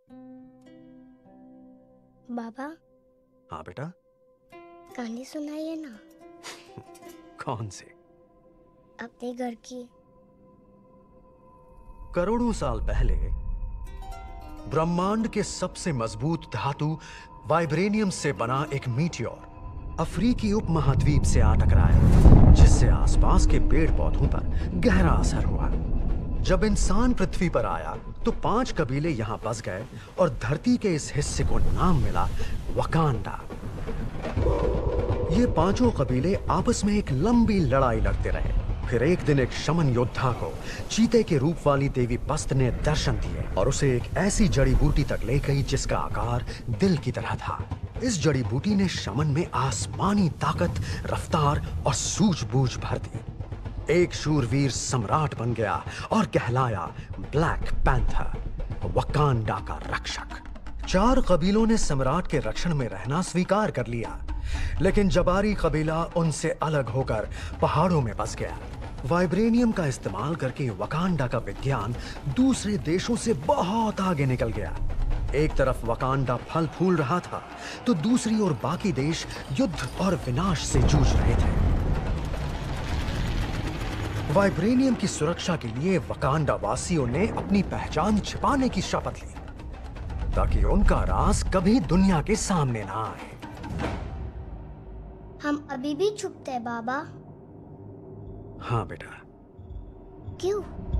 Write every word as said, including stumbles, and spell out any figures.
बाबा। हाँ बेटा। कहानी सुनाइए ना। कौन सी? अपने घर की। करोड़ों साल पहले ब्रह्मांड के सबसे मजबूत धातु वाइब्रेनियम से बना एक मीटियोर अफ्रीकी उपमहाद्वीप से आ टकराया, जिससे आसपास के पेड़ पौधों पर गहरा असर हुआ। जब इंसान पृथ्वी पर आया तो पांच कबीले यहां बस गए और धरती के इस हिस्से को नाम मिला वकांडा। ये पांचों कबीले आपस में एक लंबी लड़ाई लड़ते रहे। फिर एक दिन एक शमन योद्धा को चीते के रूप वाली देवी पस्त ने दर्शन दिए और उसे एक ऐसी जड़ी बूटी तक ले गई जिसका आकार दिल की तरह था। इस जड़ी बूटी ने शमन में आसमानी ताकत, रफ्तार और सूझबूझ भर दी। एक शूरवीर सम्राट बन गया और कहलाया ब्लैक पैंथर, वकांडा का रक्षक। चार कबीलों ने सम्राट के रक्षण में रहना स्वीकार कर लिया, लेकिन जबारी कबीला उनसे अलग होकर पहाड़ों में बस गया। वाइब्रेनियम का इस्तेमाल करके वकांडा का विज्ञान दूसरे देशों से बहुत आगे निकल गया। एक तरफ वकांडा फल फूल रहा था तो दूसरी ओर बाकी देश युद्ध और विनाश से जूझ रहे थे। वाइब्रेनियम की सुरक्षा के लिए वकांडा वासियों ने अपनी पहचान छिपाने की शपथ ली, ताकि उनका राज कभी दुनिया के सामने ना आए। हम अभी भी छुपते हैं बाबा। हाँ बेटा। क्यों?